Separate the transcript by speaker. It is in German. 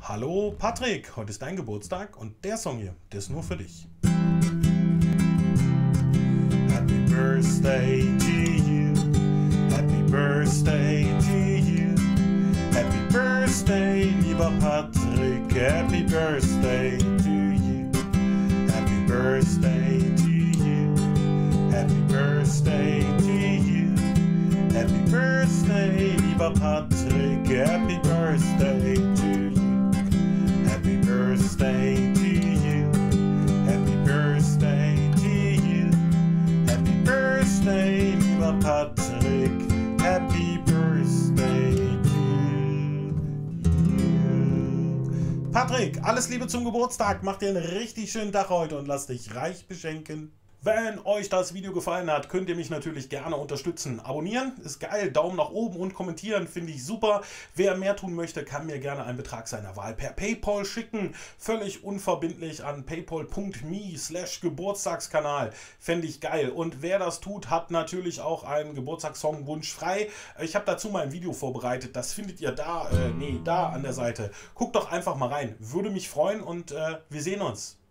Speaker 1: Hallo Patrick, heute ist dein Geburtstag und der Song hier, der ist nur für dich. Happy Birthday to you, Happy Birthday to you, Happy Birthday, lieber Patrick, Happy Birthday to you, Happy Birthday to you, Happy Birthday to you, Happy Birthday, lieber Patrick, Happy Birthday to you. Happy birthday to you, happy birthday to you, happy birthday, lieber Patrick, happy birthday to you. Patrick, alles Liebe zum Geburtstag, mach dir einen richtig schönen Tag heute und lass dich reich beschenken. Wenn euch das Video gefallen hat, könnt ihr mich natürlich gerne unterstützen. Abonnieren ist geil, Daumen nach oben und kommentieren finde ich super. Wer mehr tun möchte, kann mir gerne einen Betrag seiner Wahl per PayPal schicken. Völlig unverbindlich an paypal.me/Geburtstagskanal. Fände ich geil. Und wer das tut, hat natürlich auch einen Geburtstagssongwunsch frei. Ich habe dazu mal ein Video vorbereitet. Das findet ihr da, da an der Seite. Guckt doch einfach mal rein. Würde mich freuen und wir sehen uns.